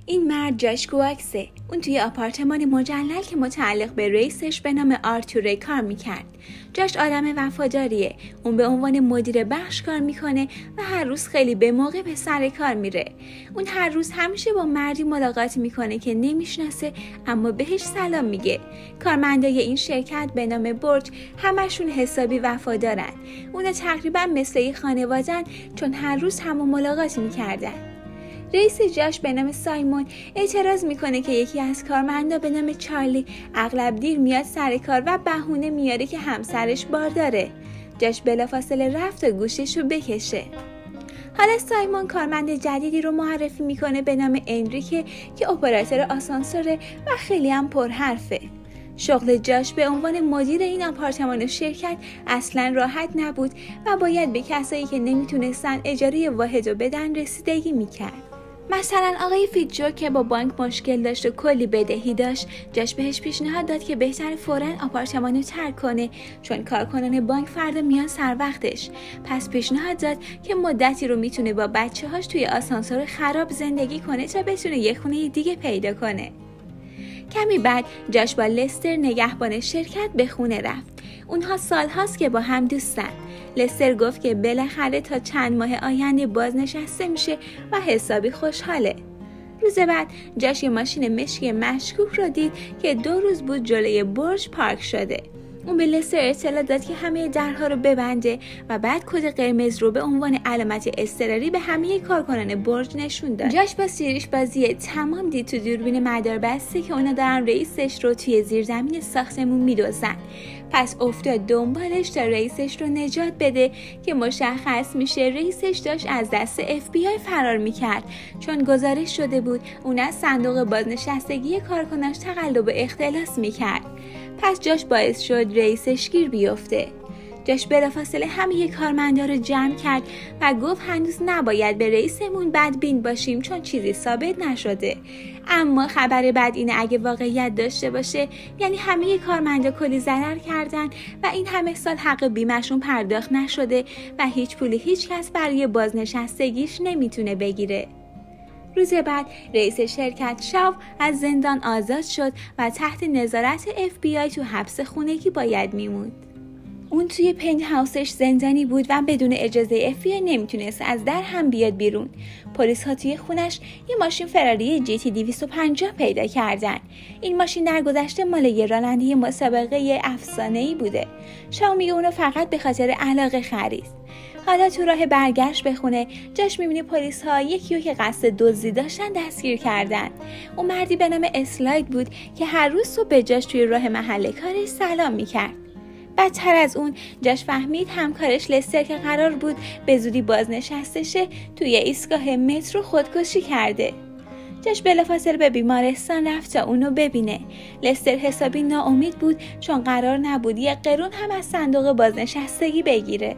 این مرد جاش گواکسه. اون توی آپارتمان مجلل که متعلق به رئیسش به نام آرتور کار میکرد. جاش آدم وفاداریه. اون به عنوان مدیر بخش کار میکنه و هر روز خیلی به موقع به سر کار میره. اون هر روز همیشه با مردی ملاقات میکنه که نمیشناسه اما بهش سلام میگه. کارمندای این شرکت به نام برج همشون حسابی وفادارن. اونا تقریبا مثل یه خانوادن چون هر روز همو ملاقات میکردن. رئیس جاش به نام سایمون اعتراض میکنه که یکی از کارمندا به نام چارلی اغلب دیر میاد سر کار و بهونه میاره که همسرش بارداره. جاش بلافاصله رفت تا گوششو بکشه. حالا سایمون کارمند جدیدی رو معرفی میکنه به نام انریکه که اپراتور آسانسوره و خیلی هم پرحرفه. شغل جاش به عنوان مدیر این آپارتمان و شرکت اصلا راحت نبود و باید به کسایی که نمیتونستن اجاره واحد رو بدن رسیدگی میکرد. مثلا آقای فیتجو که با بانک مشکل داشت و کلی بدهی داشت، جاش بهش پیشنهاد داد که بهتر فوراً آپارتمانو ترک کنه چون کارکنان بانک فردا میان سر وقتش. پس پیشنهاد داد که مدتی رو میتونه با بچه‌هاش توی آسانسور خراب زندگی کنه تا بتونه یه خونه دیگه پیدا کنه. کمی بعد جاش با لستر نگهبان شرکت به خونه رفت. اونها سالهاست که با هم دوستن. لستر گفت که بالاخره تا چند ماه آینده بازنشسته میشه و حسابی خوشحاله. روز بعد جاش یه ماشین مشکی مشکوک رو دید که 2 روز بود جلوی برج پارک شده. اون به لستر اطلاع داد که همه درها رو ببنده و بعد کد قرمز رو به عنوان علامت اضطراری به همه کارکنان برج نشون داد. جاش با سیریش بازی تمام دید تو دوربین مداربسته که اونا دارن رئیسش رو توی زیرزمین ساختمون میدوزن. پس افتاد دنبالش تا رئیسش رو نجات بده که مشخص میشه رئیسش داشت از دست FBI فرار میکرد چون گزارش شده بود اون از صندوق بازنشستگی کارکناش تقلب اختلاس میکرد. پس جاش باعث شد رئیسش گیر بیفته. جاش بلافاصله همه کارمندا رو جمع کرد و گفت هنوز نباید به رئیسمون بدبین باشیم چون چیزی ثابت نشده. اما خبر بد اینه اگه واقعیت داشته باشه یعنی همه کارمندا کلی ضرر کردن و این همه سال حق بیمه‌شون پرداخت نشده و هیچ پولی هیچ کس برای بازنشستگیش نمیتونه بگیره. روز بعد رئیس شرکت شاو از زندان آزاد شد و تحت نظارت FBI تو حبس خونگی باید میموند. اون توی پنت هاوسش زندانی بود و بدون اجازه FBI نمیتونست از در هم بیاد بیرون. پلیس ها توی خونش یه ماشین فراری GT 250 پیدا کردن. این ماشین در گذشته مال یه راننده مسابقه افسانه‌ای بوده. شاو میگه اونو فقط به خاطر علاقه خرید. حالا تو راه برگشت به خونه جاش میبینی پلیس ها یکیو که قصد دزدی داشتن دستگیر کردن. اون مردی به نام اسلاید بود که هر روز صبح به جاش توی راه محل کارش سلام میکرد. بدتر از اون جاش فهمید همکارش لستر که قرار بود به زودی بازنشسته شه توی ایستگاه مترو خودکشی کرده. جاش بلافاصله به بیمارستان رفت تا اونو ببینه. لستر حسابی ناامید بود چون قرار نبود یه قرون هم از صندوق بازنشستگی بگیره.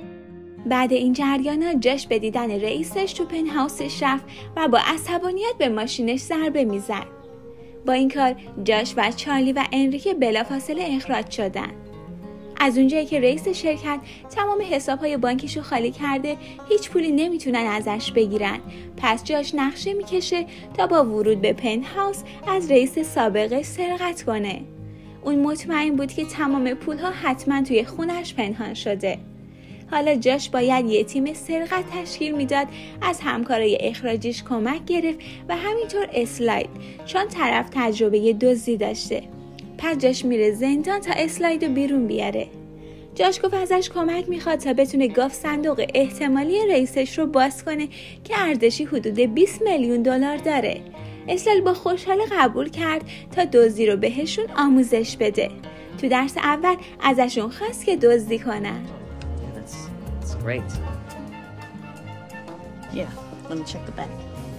بعد این جریانات جاش به دیدن رئیسش تو پنت هاوسش رفت و با عصبانیت به ماشینش ضربه میزد. با این کار جاش و چارلی و انریکه بلافاصله اخراج شدن. از اونجایی که رئیس شرکت تمام حسابهای بانکیشو خالی کرده هیچ پولی نمیتونن ازش بگیرن. پس جاش نقشه میکشه تا با ورود به پنت هاوس از رئیس سابقش سرقت کنه. اون مطمئن بود که تمام پولها حتما توی خونش پنهان شده. حالا جاش باید یه تیم سرقت تشکیل میداد، از همکارای اخراجیش کمک گرفت و همینطور اسلاید چون طرف تجربه دزدی داشته. پس جاش میره زندان تا اسلایدو بیرون بیاره. جاش گفت ازش کمک میخواد تا بتونه گاف صندوق احتمالی رئیسش رو باز کنه که ارزشی حدود 20 میلیون دلار داره. اسلاید با خوشحالی قبول کرد تا دزدی رو بهشون آموزش بده. تو درس اول ازشون خواست که دزدی کنن. Great. Yeah, let me check the bag.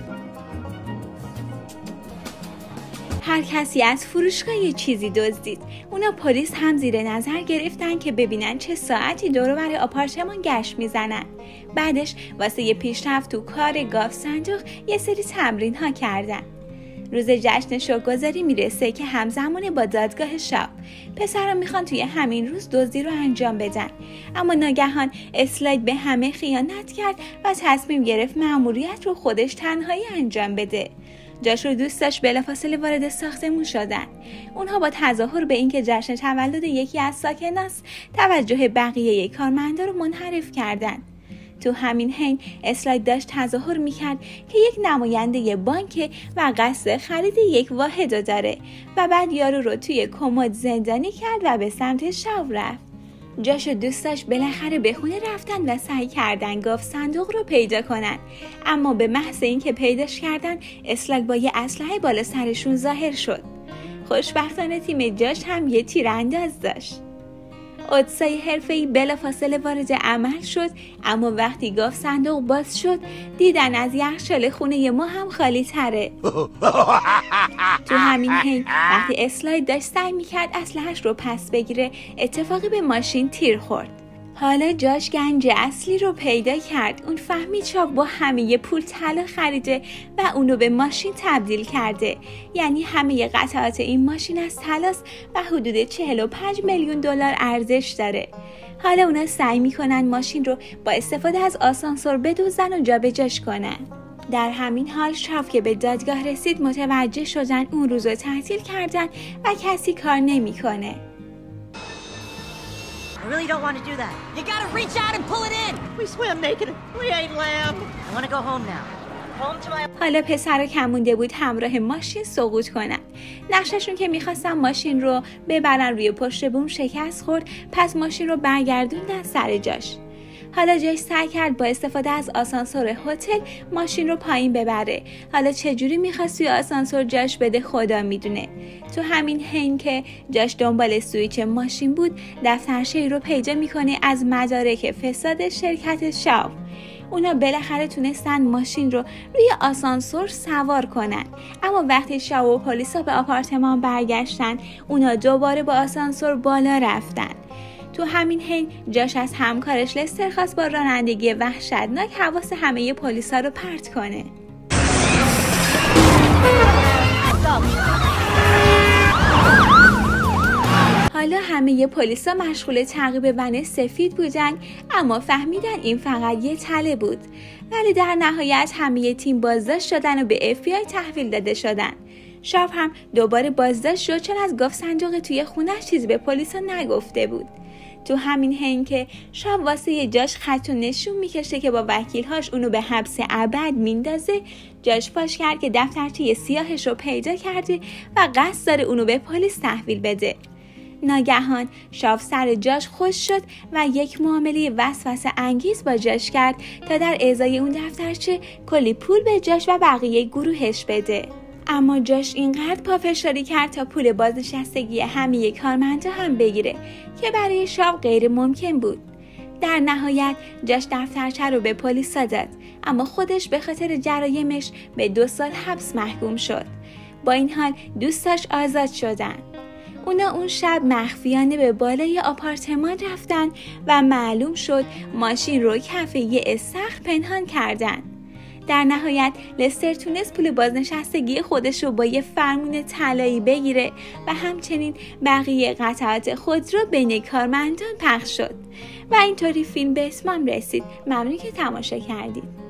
هر کسی از فروشگاه یه چیزی دزدید. اونا پلیس هم زیر نظر گرفتن که ببینن چه ساعتی دور و بر آپارتمان گشت میزنن. بعدش واسه یه پیشرفت تو کار گاف صندوق یه سری تمرین ها کردن. روز جشن شوک‌گذاری میرسه که همزمان با دادگاه شاب. پسرا میخوان توی همین روز دزدی رو انجام بدن، اما ناگهان اسلاید به همه خیانت کرد و تصمیم گرفت مأموریت رو خودش تنهایی انجام بده. جاش رو دوست داشت بلافاصله وارد ساختمون شدن. اونها با تظاهر به اینکه جشن تولد یکی از ساکناست توجه بقیه کارمندا رو منحرف کردن. تو همین حین اسلاید داشت تظاهر میکرد که یک نماینده بانک و قصد خرید یک واحد داره و بعد یارو رو توی کمد زندانی کرد و به سمت شاو رفت. جاش دوست داشت بالاخره به خونه رفتن و سعی کردن گاف صندوق رو پیدا کنن، اما به محض اینکه پیداش کردن اسلاید با یه اسلحه بالا سرشون ظاهر شد. خوشبختانه تیم جاش هم یه تیرانداز داشت. اودسای حرفه‌ای بلافاصله وارد عمل شد، اما وقتی گاف صندوق باز شد دیدن از یخچال خونه ما هم خالی تره. تو همین حین وقتی اسلاید داشت سعی میکرد اسلحه‌اش رو پس بگیره اتفاقی به ماشین تیر خورد. حالا جاش گنج اصلی رو پیدا کرد. اون فهمید شاو با همه پول طلا خریده و اونو به ماشین تبدیل کرده. یعنی همه قطعات این ماشین از طلاست و حدود 45 میلیون دلار ارزش داره. حالا اونا سعی میکنن ماشین رو با استفاده از آسانسور بدزدن و جابجاش کنن. در همین حال شاو که به دادگاه رسید متوجه شدن اون روزو تعطیل کردن و کسی کار نمیکنه. I really don't want to do that. You gotta reach out and pull it in. We swim naked. We ain't lamb. I want to go home now. Home to my... حالا پسر کم مونده بود همراه ماشین سقوط کنن. نقششون که میخواستن ماشین رو ببرن روی پشت بوم شکست خورد، پس ماشین رو برگردوندن سر جاش. حالا جاش سعی کرد با استفاده از آسانسور هتل ماشین رو پایین ببره. حالا چجوری میخواست توی آسانسور جاش بده خدا میدونه. تو همین حین که جاش دنبال سویچ ماشین بود دفترچه‌ای رو پیدا میکنه از مدارک فساد شرکت شاو. اونا بالاخره تونستن ماشین رو روی آسانسور سوار کنن، اما وقتی شاو و پلیسا به آپارتمان برگشتن اونا دوباره با آسانسور بالا رفتن. تو همین حین جاش از همکارش لستر خواست با رانندگی وحشتناک حواس همه پلیسا رو پرت کنه. حالا همه پلیسا مشغول تعقیب ون سفید بودن، اما فهمیدن این فقط یه تله بود. ولی در نهایت همه تیم بازداشت شدن و به FBI تحویل داده شدن. شاو هم دوباره بازداشت شد چون از گاف صندوق توی خونه‌اش چیزی به پلیسا نگفته بود. تو همین حین که شاو واسه جاش خط و نشون میکشه که با وکیلهاش اونو به حبس ابد میندازه، جاش فاش کرد که دفترچه سیاهش رو پیدا کرده و قصد داره اونو به پلیس تحویل بده. ناگهان شاو سر جاش خوش شد و یک معامله وسوسه انگیز با جاش کرد تا در ازای اون دفترچه کلی پول به جاش و بقیه گروهش بده. اما جاش اینقدر پافشاری کرد تا پول بازنشستگی همه کارمندا هم بگیره که برای شاو غیر ممکن بود. در نهایت جاش دفترچه رو به پلیس داد، اما خودش به خاطر جرایمش به 2 سال حبس محکوم شد. با این حال دوستاش آزاد شدن. اونا اون شب مخفیانه به بالای آپارتمان رفتن و معلوم شد ماشین رو کف یه استخر پنهان کردن. در نهایت لستر تونست پول بازنشستگی خودش رو با یه فرمون طلایی بگیره و همچنین بقیه قطعات خود رو بین کارمندان پخش شد و اینطوری فیلم به اتمام رسید. ممنون که تماشا کردید.